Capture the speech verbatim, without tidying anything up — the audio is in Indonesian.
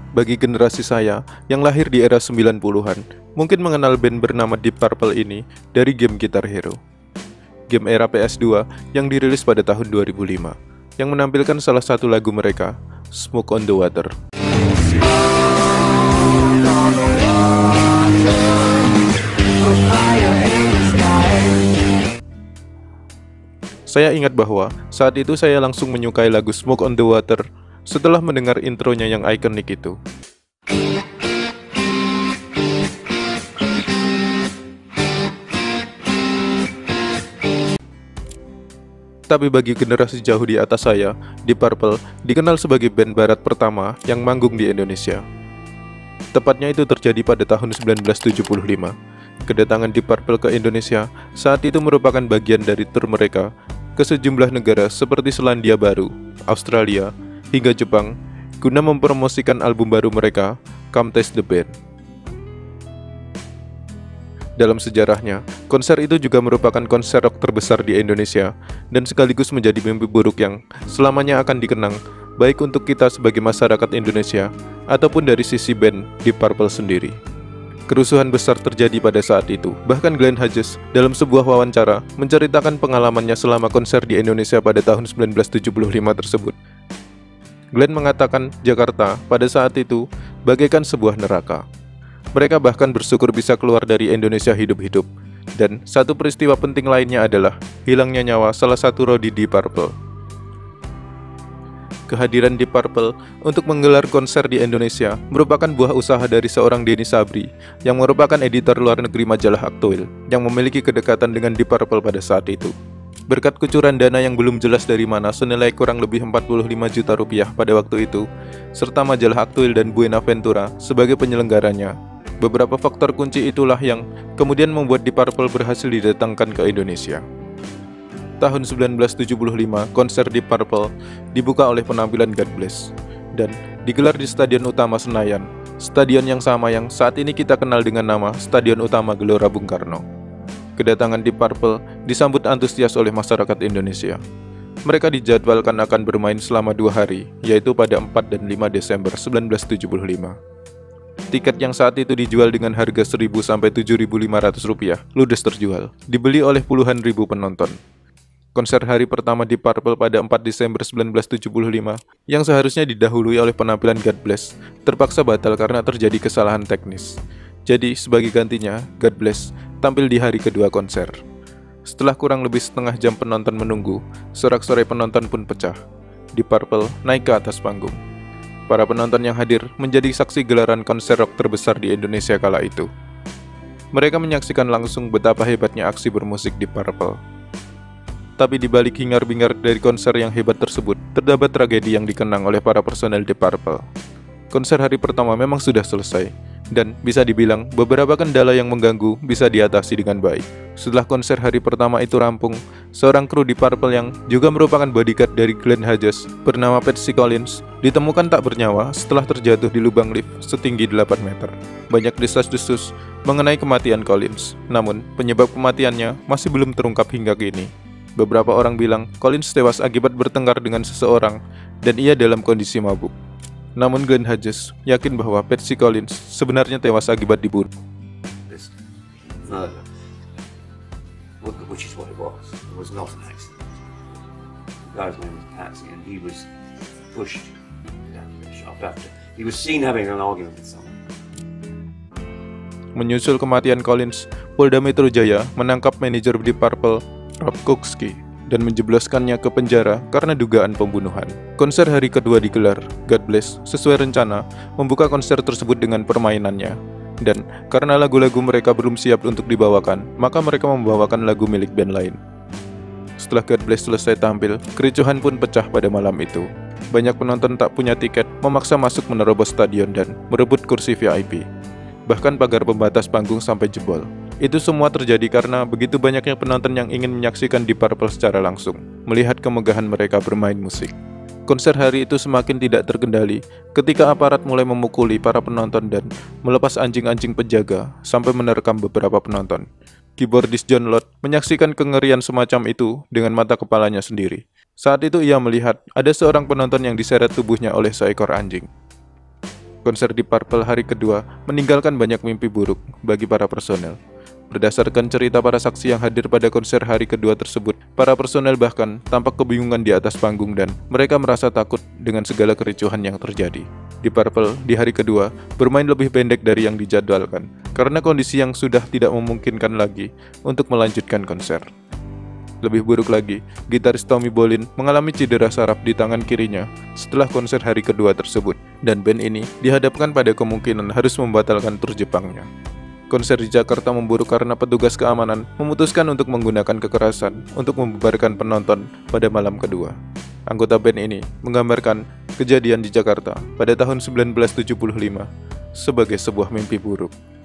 Bagi generasi saya yang lahir di era sembilan puluhan, mungkin mengenal band bernama Deep Purple ini dari game Guitar Hero. Game era P S dua yang dirilis pada tahun dua ribu lima, yang menampilkan salah satu lagu mereka, Smoke on the Water. Saya ingat bahwa saat itu saya langsung menyukai lagu Smoke on the Water setelah mendengar intronya yang ikonik itu. Tapi bagi generasi jauh di atas saya, Deep Purple dikenal sebagai band barat pertama yang manggung di Indonesia. Tepatnya itu terjadi pada tahun seribu sembilan ratus tujuh puluh lima. Kedatangan Deep Purple ke Indonesia saat itu merupakan bagian dari tur mereka ke sejumlah negara seperti Selandia Baru, Australia, hingga Jepang, guna mempromosikan album baru mereka, Come Taste the Band. Dalam sejarahnya, konser itu juga merupakan konser rock terbesar di Indonesia dan sekaligus menjadi mimpi buruk yang selamanya akan dikenang baik untuk kita sebagai masyarakat Indonesia ataupun dari sisi band Deep Purple sendiri. Kerusuhan besar terjadi pada saat itu. Bahkan Glenn Hughes dalam sebuah wawancara menceritakan pengalamannya selama konser di Indonesia pada tahun seribu sembilan ratus tujuh puluh lima tersebut. Glenn mengatakan Jakarta pada saat itu bagaikan sebuah neraka. Mereka bahkan bersyukur bisa keluar dari Indonesia hidup-hidup. Dan satu peristiwa penting lainnya adalah hilangnya nyawa salah satu roadie Deep Purple. Kehadiran Deep Purple untuk menggelar konser di Indonesia merupakan buah usaha dari seorang Denny Sabri yang merupakan editor luar negeri majalah Aktuil yang memiliki kedekatan dengan Deep Purple pada saat itu. Berkat kucuran dana yang belum jelas dari mana senilai kurang lebih empat puluh lima juta rupiah pada waktu itu, serta majalah Aktuil dan Buenaventura sebagai penyelenggaranya, beberapa faktor kunci itulah yang kemudian membuat Deep Purple berhasil didatangkan ke Indonesia. Tahun seribu sembilan ratus tujuh puluh lima, konser Deep Purple dibuka oleh penampilan God Bless dan digelar di Stadion Utama Senayan, stadion yang sama yang saat ini kita kenal dengan nama Stadion Utama Gelora Bung Karno. Kedatangan Deep Purple disambut antusias oleh masyarakat Indonesia. Mereka dijadwalkan akan bermain selama dua hari, yaitu pada empat dan lima Desember seribu sembilan ratus tujuh puluh lima. Tiket yang saat itu dijual dengan harga seribu sampai tujuh ribu lima ratus rupiah ludes terjual, dibeli oleh puluhan ribu penonton. Konser hari pertama Deep Purple pada empat Desember seribu sembilan ratus tujuh puluh lima yang seharusnya didahului oleh penampilan God Bless terpaksa batal karena terjadi kesalahan teknis. Jadi sebagai gantinya, God Bless tampil di hari kedua konser. Setelah kurang lebih setengah jam penonton menunggu, sorak-sorai penonton pun pecah. Deep Purple naik ke atas panggung. Para penonton yang hadir menjadi saksi gelaran konser rock terbesar di Indonesia kala itu. Mereka menyaksikan langsung betapa hebatnya aksi bermusik Deep Purple. Tapi di balik hingar-bingar dari konser yang hebat tersebut, terdapat tragedi yang dikenang oleh para personel Deep Purple. Konser hari pertama memang sudah selesai, dan bisa dibilang beberapa kendala yang mengganggu bisa diatasi dengan baik. Setelah konser hari pertama itu rampung, seorang kru Deep Purple yang juga merupakan bodyguard dari Glenn Hughes bernama Patsy Collins ditemukan tak bernyawa setelah terjatuh di lubang lift setinggi delapan meter. Banyak desas-desus mengenai kematian Collins, namun penyebab kematiannya masih belum terungkap hingga kini. Beberapa orang bilang Collins tewas akibat bertengkar dengan seseorang dan ia dalam kondisi mabuk. Namun Glenn Hughes yakin bahwa Patsy Collins sebenarnya tewas akibat dibunuh. This murder, which is what it was, it was not an accident. The guy's name was Patsy and he was pushed down the shaft after. He was seen having an argument with someone. Menyusul kematian Collins, Polda Metro Jaya menangkap manajer Deep Purple, Rob Kukski, dan menjebloskannya ke penjara karena dugaan pembunuhan. Konser hari kedua digelar. God Bless sesuai rencana membuka konser tersebut dengan permainannya. Dan karena lagu-lagu mereka belum siap untuk dibawakan, maka mereka membawakan lagu milik band lain. Setelah God Bless selesai tampil, kericuhan pun pecah pada malam itu. Banyak penonton tak punya tiket memaksa masuk menerobos stadion dan merebut kursi V I P. Bahkan pagar pembatas panggung sampai jebol. Itu semua terjadi karena begitu banyaknya penonton yang ingin menyaksikan Deep Purple secara langsung, melihat kemegahan mereka bermain musik. Konser hari itu semakin tidak terkendali ketika aparat mulai memukuli para penonton dan melepas anjing-anjing penjaga sampai menerkam beberapa penonton. Keyboardis John Lott menyaksikan kengerian semacam itu dengan mata kepalanya sendiri. Saat itu ia melihat ada seorang penonton yang diseret tubuhnya oleh seekor anjing. konser di Purple hari kedua meninggalkan banyak mimpi buruk bagi para personel. Berdasarkan cerita para saksi yang hadir pada konser hari kedua tersebut, para personel bahkan tampak kebingungan di atas panggung dan mereka merasa takut dengan segala kericuhan yang terjadi. Di Purple, di hari kedua, bermain lebih pendek dari yang dijadwalkan, karena kondisi yang sudah tidak memungkinkan lagi untuk melanjutkan konser. Lebih buruk lagi, gitaris Tommy Bolin mengalami cedera saraf di tangan kirinya setelah konser hari kedua tersebut, dan band ini dihadapkan pada kemungkinan harus membatalkan tur Jepangnya. Konser di Jakarta memburuk karena petugas keamanan memutuskan untuk menggunakan kekerasan untuk membubarkan penonton pada malam kedua. Anggota band ini menggambarkan kejadian di Jakarta pada tahun seribu sembilan ratus tujuh puluh lima sebagai sebuah mimpi buruk.